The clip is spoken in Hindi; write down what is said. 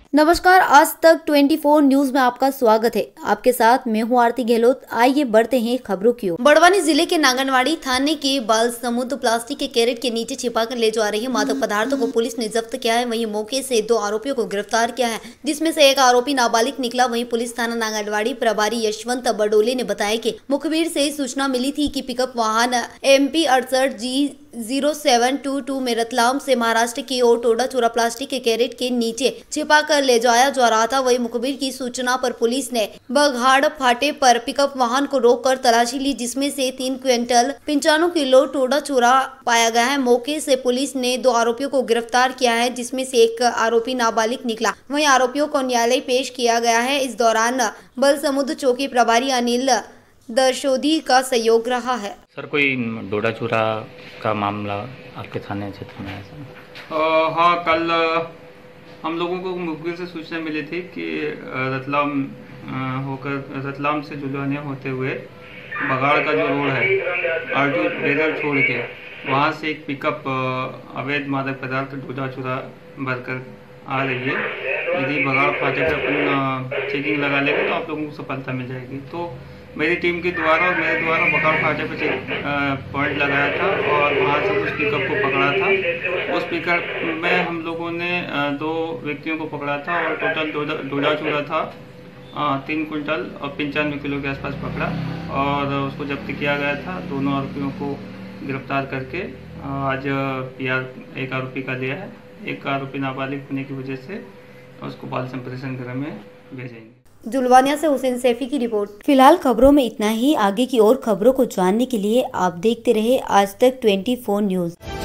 नमस्कार, आज तक 24 न्यूज में आपका स्वागत है। आपके साथ मैं हूँ आरती गहलोत। आइए बढ़ते हैं खबरों की ओर। बड़वानी जिले के नांगनवाड़ी थाने के बाल समुद्र प्लास्टिक के कैरेट के नीचे छिपाकर ले जा रहे मादक पदार्थों को पुलिस ने जब्त किया है। वहीं मौके से 2 आरोपियों को गिरफ्तार किया है, जिसमें से एक आरोपी नाबालिग निकला। वहीं पुलिस थाना नांगनवाड़ी प्रभारी यशवंत बडोले ने बताया कि मुखबिर से सूचना मिली थी कि पिकअप वाहन MP 68G0722 में रतलाम से महाराष्ट्र की ओर टोडा चूरा प्लास्टिक के कैरेट के नीचे छिपा कर ले जाया जा रहा था। वही मुखबिर की सूचना पर पुलिस ने बघाड़ फाटे पर पिकअप वाहन को रोककर तलाशी ली, जिसमें से 3 क्विंटल 95 किलो टोडा चूरा पाया गया है। मौके से पुलिस ने 2 आरोपियों को गिरफ्तार किया है, जिसमें से एक आरोपी नाबालिग निकला। वहीं आरोपियों को न्यायालय पेश किया गया है। इस दौरान बल समुद्र चौकी प्रभारी अनिल दर्शोदी का सहयोग रहा है। सर, कोई डोडा चूरा का मामला आपके थाने क्षेत्र में है सर? हाँ, कल हम लोगों को मुखबिर से सूचना मिली थी कि रतलाम से जुलवानिया होते हुए बघाड़ का जो रोड है R2 रेलर छोड़ के वहाँ से एक पिकअप अवैध मादक पदार्थ डोडा चूरा भरकर आ रही है। यदि बघाड़ फाटे पर अपन चेकिंग लगा लेंगे तो आप लोगों को सफलता मिल जाएगी। तो मेरी टीम के द्वारा और मेरे द्वारा बघाड़ फाटे पर चेक पॉइंट लगाया था और वहाँ से उस पिकअप को पकड़ा था। उस पिकअप में हम लोगों ने 2 व्यक्तियों को पकड़ा था और टोटल डोडा चूरा था 3 कुंटल और 95 किलो के आसपास पकड़ा और उसको जब्त किया गया था। दोनों आरोपियों को गिरफ्तार करके आज PR एक आरोपी का लिया है। एक आरोपी नाबालिग होने की वजह से उसको बाल संप्रेषण गृह में भेजेंगे। जुलवानिया से हुसैन सैफी की रिपोर्ट। फिलहाल खबरों में इतना ही। आगे की और खबरों को जानने के लिए आप देखते रहे आज तक 24 न्यूज।